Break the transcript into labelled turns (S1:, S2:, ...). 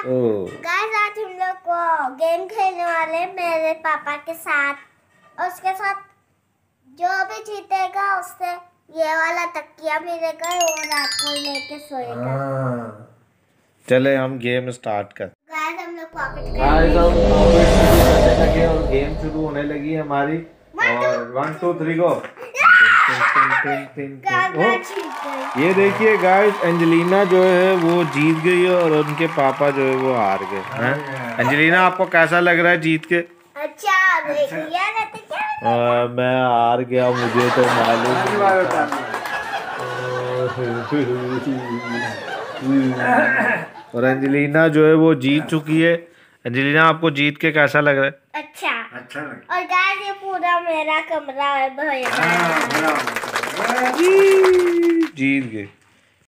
S1: Guys आज हम लोग को गेम खेलने वाले मेरे पापा के साथ, और उसके साथ जो भी जीतेगा उससे ये वाला तकिया मिलेगा और रात को लेके सोएगा।
S2: चले हम गेम स्टार्ट कर।
S1: गाइस हम लोग पॉकेट
S2: गाइस हम पॉकेट शुरू करने लगे और गेम शुरू होने लगी है हमारी। और 1 2 3 गो। ये देखिए गाइस, एंजेलिना जो है वो जीत गई है और उनके पापा जो है वो हार गए हैं। एंजेलिना आपको कैसा लग रहा है जीत के?
S1: अच्छा
S2: मैं हार गया, मुझे तो मालूम। और एंजेलिना जो है वो जीत चुकी है। एंजेलिना आपको जीत के कैसा लग रहा है?
S1: अच्छा और गाइस ये पूरा मेरा कमरा है भैया।
S2: जीत गए।